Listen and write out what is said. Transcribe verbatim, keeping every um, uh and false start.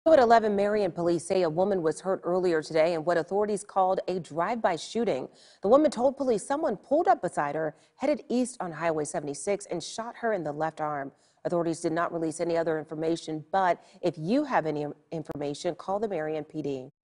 At eleven, Marion police say a woman was hurt earlier today in what authorities called a drive-by shooting. The woman told police someone pulled up beside her, headed east on Highway seventy-six, and shot her in the left arm. Authorities did not release any other information, but if you have any information, call the Marion P D.